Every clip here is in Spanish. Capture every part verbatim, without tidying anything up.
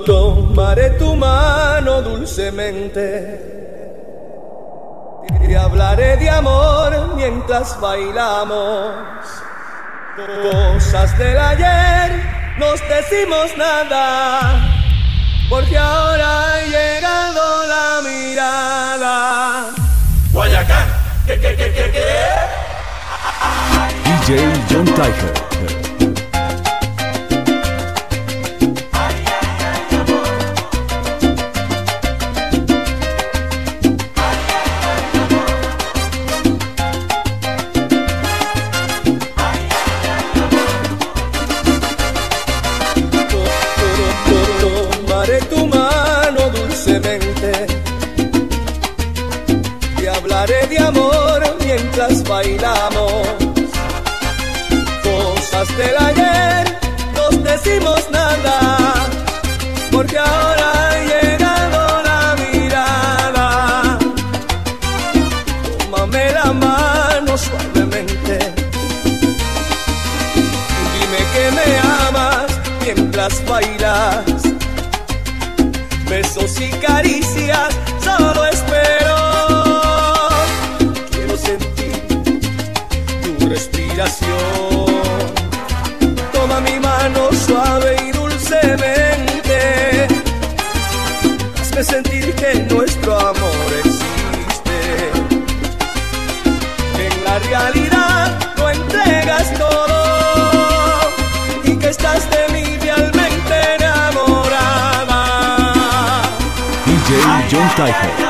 Tomaré tu mano dulcemente, te hablaré de amor mientras bailamos. Cosas del ayer nos decimos nada, porque ahora ha llegado la mirada. Guayacán, ¿qué, qué, qué, qué, qué? D J John Tiger. Tomaré tu mano dulcemente, te hablaré de amor mientras bailamos. Cosas del ayer nos decimos nada, porque ahora ha llegado la mirada. Tómame la mano suavemente, dime que me amas mientras bailas. Besos y caricias solo espero. Quiero sentir tu respiración. Toma mi mano suave y dulcemente, hazme sentir que nuestro amor existe, que en la realidad lo entregas todo y que estás de mí realmente enamorada. D J John Tiger.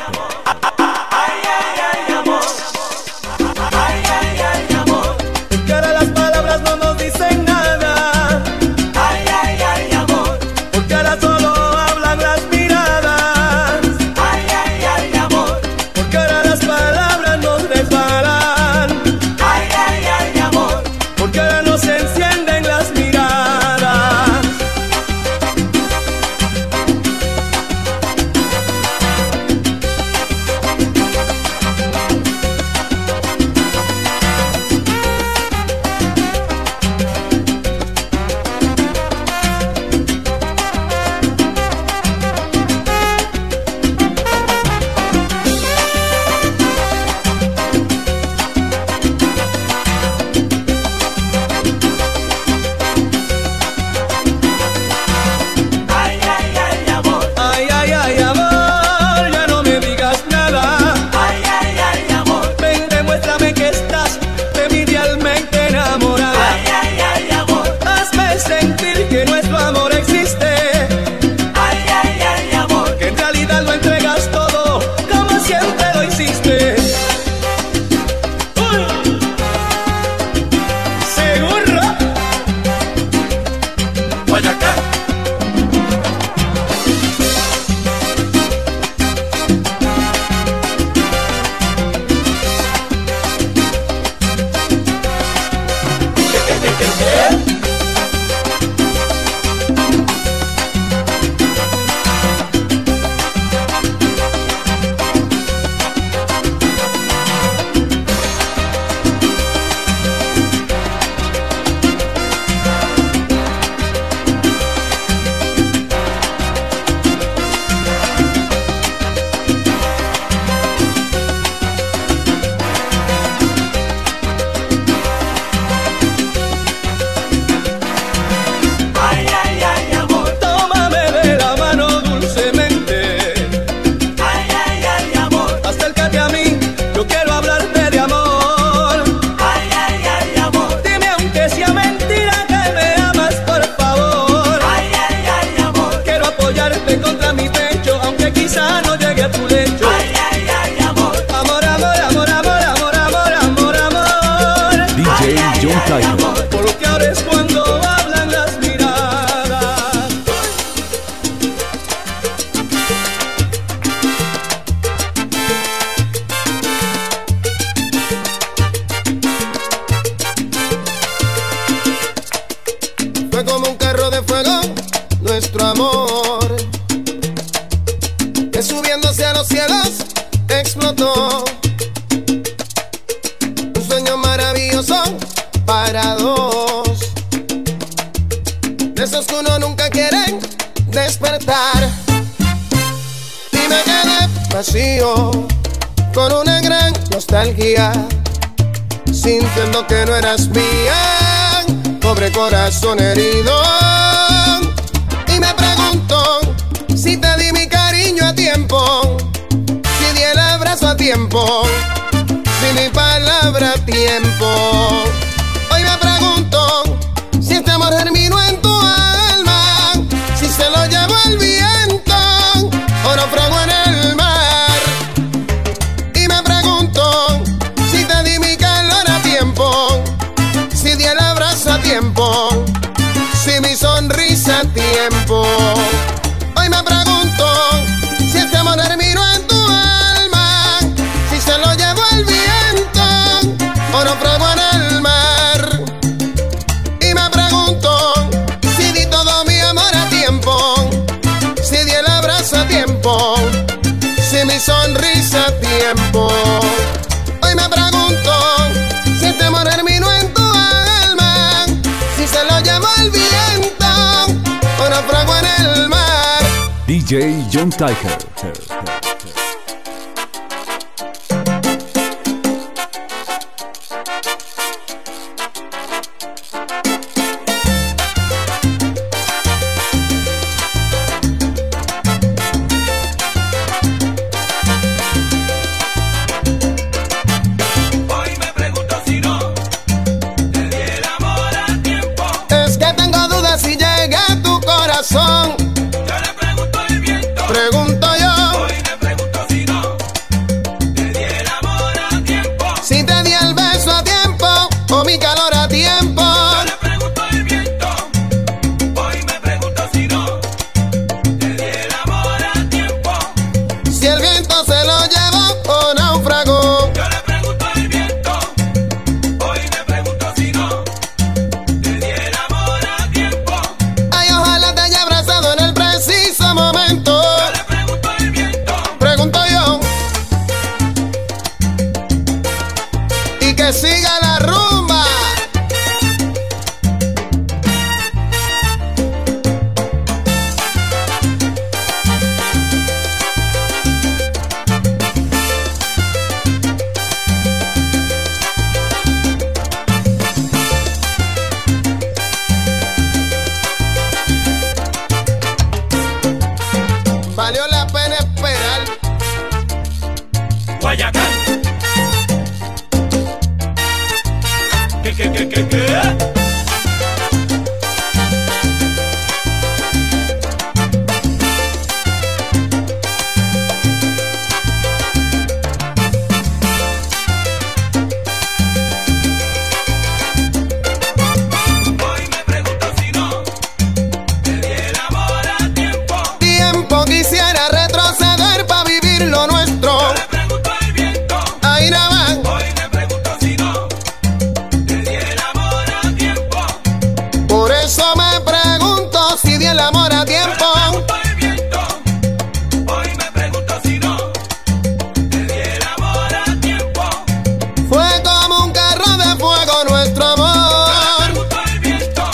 Porque ahora es cuando hablan las miradas. Fue como un carro de fuego nuestro amor, que subiéndose a los cielos explotó. Un sueño maravilloso para dos, de esos que uno nunca quiere despertar. vacío, con una gran nostalgia, sintiendo que no eras mía, pobre corazón herido. Y me pregunto si te di mi cariño a tiempo, si di el abrazo a tiempo, si mi palabra a tiempo. Hoy me pregunto si este amor germinó en tu alma, si se lo llevó el viento o naufragó en el mar. Y me pregunto si te di mi calor a tiempo, si di el abrazo a tiempo, si mi sonrisa a tiempo. Hoy me pregunto si este amor germinó en tu alma, si se lo llevó el viento o naufragó en el mar. Y me pregunto si di todo mi amor a tiempo, si di el abrazo a tiempo, si mi sonrisa a tiempo. Hoy me pregunto si este amor germinó en tu alma, si se lo llevó el viento o naufragó en el mar. D J John Tiger. Hoy me pregunto si no te di el amor a tiempo. Es que tengo dudas si llega a tu corazón. Yo le pregunto al viento. Pregunto yo Hoy me pregunto si no te di el amor a tiempo. si te di el beso a tiempo o mi calor a tiempo. Yo le pregunto al viento. Hoy me pregunto si no te di el amor a tiempo. Si el viento se lo llevó o naufragó. Yo le pregunto al viento. Hoy me pregunto si no te di el amor a tiempo. Ay, ojalá te haya abrazado en el preciso momento. Yo le pregunto al viento. Pregunto yo. Y que siga la rumba. Valió la pena esperar. Guayacán. ¿Qué, qué, qué, qué, qué? Hoy me pregunto si no te di el amor a tiempo. Tiempo quisiera retroceder para vivir lo nuestro. Yo le pregunto al viento. Ahí nada más. Hoy me pregunto si no te di el amor a tiempo. Por eso me pregunto si di el amor a tiempo. Pregunto al viento. Hoy me pregunto si no te di el amor a tiempo. Fue como un carro de fuego nuestro amor. Pregunto al viento.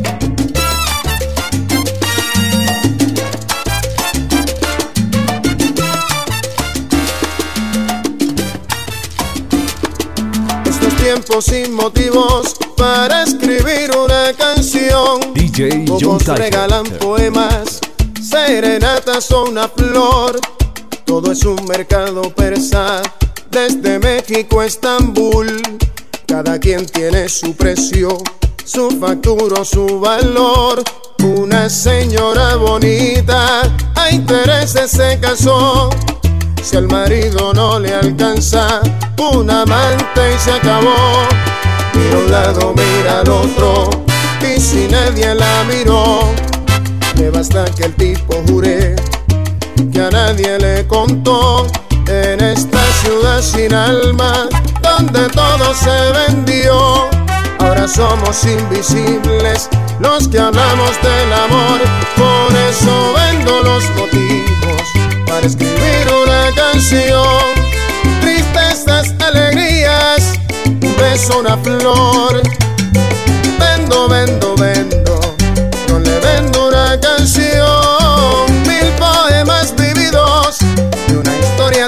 Estos tiempos sin motivos para escribir una canción. D J John Pocos Tiger. regalan poemas, serenatas o una flor. Todo es un mercado persa, desde México a Estambul. Cada quien tiene su precio, su factura o su valor. Una señora bonita a intereses se casó. Si al marido no le alcanza, un amante y se acabó. Mira a un lado, mira al otro, y si nadie la miró, le basta que el tipo jure que a nadie le contó. En esta ciudad sin alma, donde todo se vendió, ahora somos invisibles los que hablamos del amor. Por eso vendo los motivos para escribir una canción. Tristezas, alegrías, un beso, una flor. Vendo, vendo, vendo, no le vendo una canción. Mil poemas vividos y una historia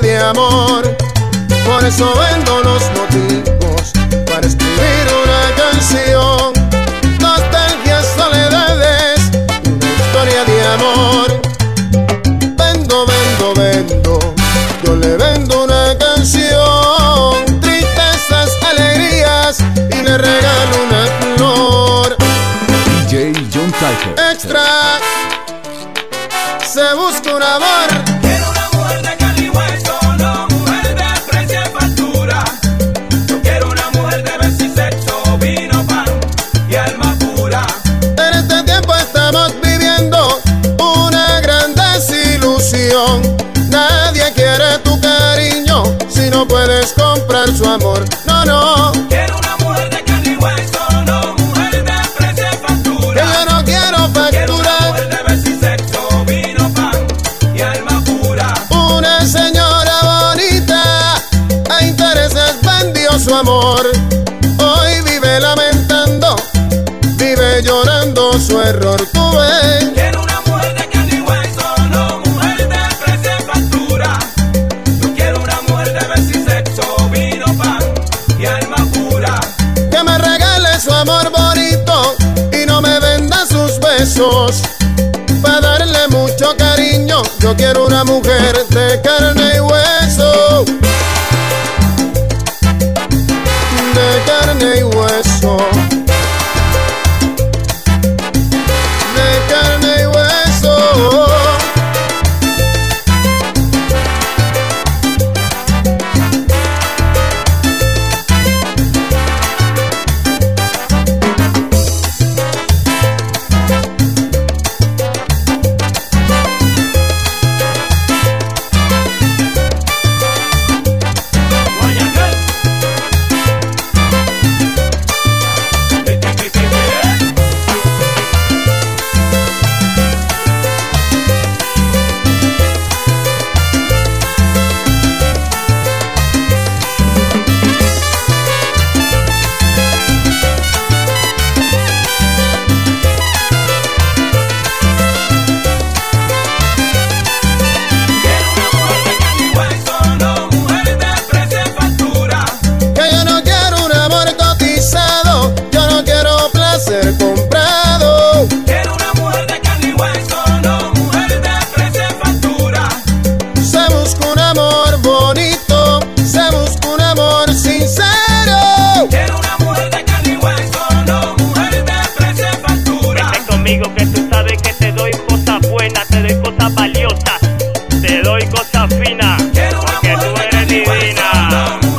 eso vendo los motivos para escribir una canción. Nostalgia, soledades, una historia de amor. Vendo, vendo, vendo, yo le vendo una canción. Tristezas, alegrías y le regalo una flor. D J John Tiger. Extra, se busca un amor. Quiero una mujer de carne y hueso, no mujer de precio y factura. Yo quiero una mujer de beso y sexo, vino, pan y alma pura. En este tiempo estamos viviendo una gran desilusión. Nadie quiere tu cariño si no puedes comprar su amor. No, no, Quiero una mujer de carne y hueso, no mujer de precio y que factura. yo no quiero Quiero una factura. mujer de beso y sexo, vino, pan y alma pura. Una señora bonita a intereses vendió su amor. Hoy vive lamentando, vive llorando su error. Tú ves, Quiero una mujer de carne y hueso, no mujer de precio y factura. Yo quiero una mujer de beso y sexo, vino, pan y alma pura. que me regale su amor bonito y no me venda sus besos. Para darle mucho cariño, yo quiero una mujer de carne y hueso. De carne y hueso. De carne y hueso. Guayaquil. Eh, eh, eh, eh, eh. Quiero una mujer de carne y hueso, no mujer de precio y factura. Que yo no quiero un amor cotizado, yo no quiero placer comprado. Quiero una mujer de carne y hueso, no mujer de precio y factura. Se busca un amor bonito, se busca un amor sincero. Quiero una mujer de carne y hueso, no mujer de precio y factura. Vente conmigo que tú sabes que te doy cosas buenas, te doy cosas valiosas, te doy cosas finas, Quiero una porque mujer tú de eres carne y hueso, divina. no